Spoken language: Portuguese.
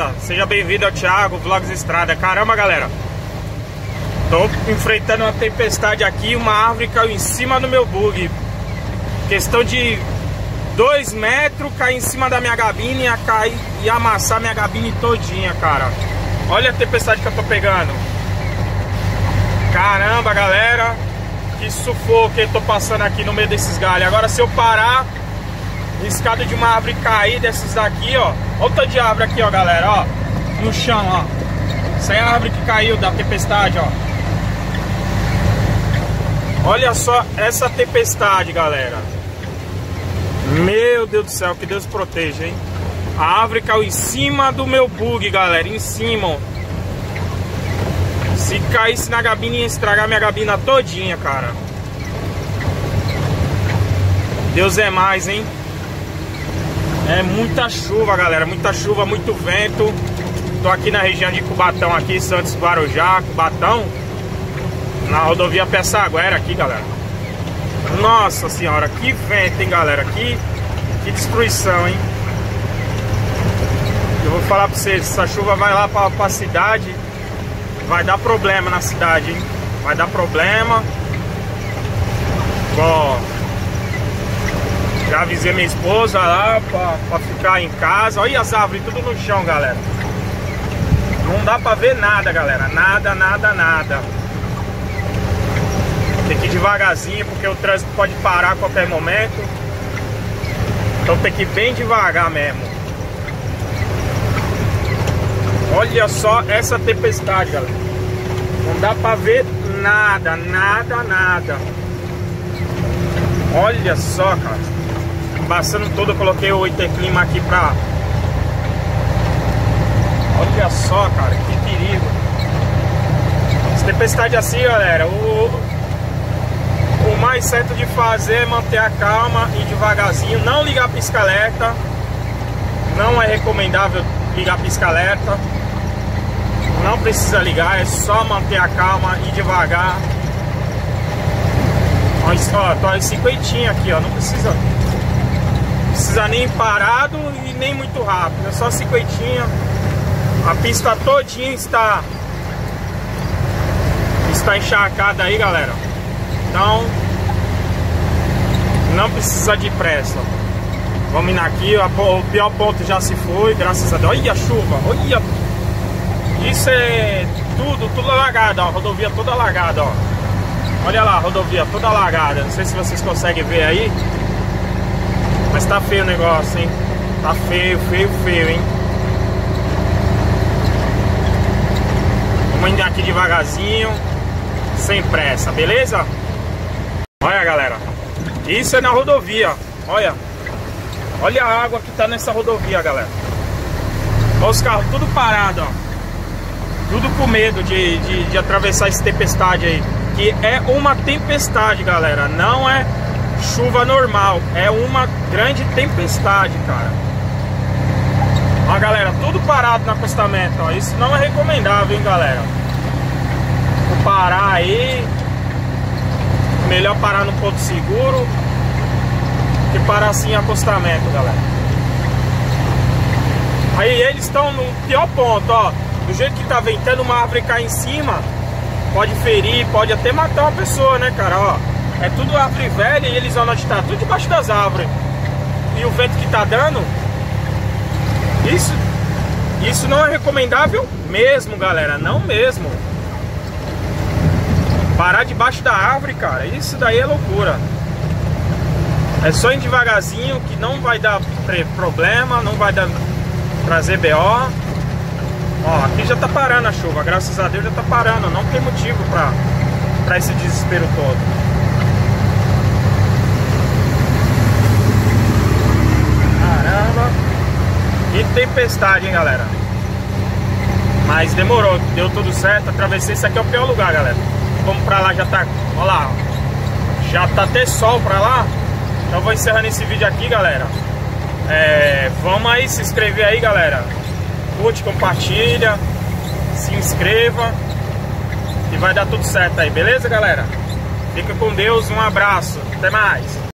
beleza? Seja bem-vindo ao Thiago Vlogs Estrada. Caramba, galera, tô enfrentando uma tempestade aqui. Uma árvore caiu em cima do meu bug. Questão de 2 metros, cair em cima da minha gabine, e amassar minha gabine todinha, cara. Olha a tempestade que eu tô pegando. Caramba, galera, que sufoco que eu tô passando aqui no meio desses galhos. Agora, se eu parar, riscado de uma árvore cair desses daqui, ó. Olha o tanto de árvore aqui, ó, galera, ó. No chão, ó. Essa é a árvore que caiu da tempestade, ó. Olha só essa tempestade, galera. Meu Deus do céu, que Deus proteja, hein? A árvore caiu em cima do meu bug, galera. Em cima, ó. Se caísse na gabine, ia estragar minha gabina todinha, cara. Deus é mais, hein? É muita chuva, galera. Muita chuva, muito vento. Tô aqui na região de Cubatão, aqui, Santos, Guarujá, Cubatão. Na rodovia Pessaguera aqui, galera. Nossa senhora, que vento, hein, galera. Que destruição, hein. Eu vou falar pra vocês, essa chuva vai lá pra cidade, vai dar problema na cidade, hein. Vai dar problema. Ó, já avisei minha esposa lá pra ficar em casa. Olha as árvores tudo no chão, galera. Não dá pra ver nada, galera. Nada, nada, nada. Tem que ir devagarzinho, porque o trânsito pode parar a qualquer momento. Então tem que ir bem devagar mesmo. Olha só essa tempestade, galera. Não dá pra ver nada, nada, nada. Olha só, cara. Passando todo, eu coloquei o Interclima aqui pra... Olha só, cara, que perigo. Essa tempestade assim, galera, o mais certo de fazer é manter a calma e devagarzinho. Não ligar pisca-alerta. Não é recomendável ligar pisca-alerta. Não precisa ligar, é só manter a calma e devagar. Ó, tô em 50 aqui, ó. Não precisa nem parado e nem muito rápido. É só 50. A pista todinha está encharcada aí, galera. Então não precisa de pressa. Vamos indo aqui. O pior ponto já se foi, graças a Deus. Olha a chuva, olha. Isso é tudo alagado, ó. A rodovia toda alagada, ó. Olha lá, a rodovia toda alagada. Não sei se vocês conseguem ver aí, mas tá feio o negócio, hein. Tá feio, feio, feio, hein. Vamos indo aqui devagarzinho, sem pressa, beleza? Olha, galera, isso é na rodovia. Olha a água que tá nessa rodovia, galera. Olha os carros tudo parado, ó. Tudo com medo de atravessar essa tempestade aí. Que é uma tempestade, galera. Não é chuva normal, é uma grande tempestade, cara. Ó, galera, tudo parado no acostamento, ó. Isso não é recomendável, hein, galera. Vou parar aí. Melhor parar no ponto seguro que parar assim em acostamento, galera. Aí eles estão no pior ponto, ó. Do jeito que tá ventando, uma árvore cair em cima pode ferir, pode até matar uma pessoa, né, cara, ó. É tudo árvore velha e eles vão onde tá, tudo debaixo das árvores. E o vento que tá dando, isso não é recomendável mesmo, galera, não mesmo. Parar debaixo da árvore, cara, isso daí é loucura. É só ir devagarzinho, que não vai dar problema, não vai trazer BO. Ó, aqui já tá parando a chuva, graças a Deus já tá parando. Não tem motivo pra esse desespero todo. Caramba, que tempestade, hein, galera. Mas demorou, deu tudo certo. Atravessei, esse aqui é o pior lugar, galera. Vamos pra lá, já tá, ó lá, já tá até sol pra lá. Então vou encerrando esse vídeo aqui, galera. Vamos aí, se inscrever aí, galera. Curte, compartilha, se inscreva e vai dar tudo certo aí, beleza, galera? Fica com Deus, um abraço, até mais.